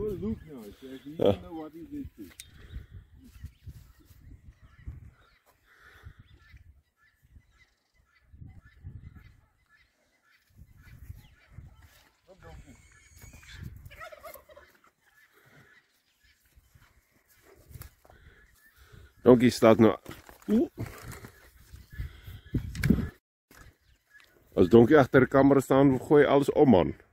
will look now, so if you don't know what is it. Donkie staat nou. As donkie agter die kamera staan, gooi alles om man.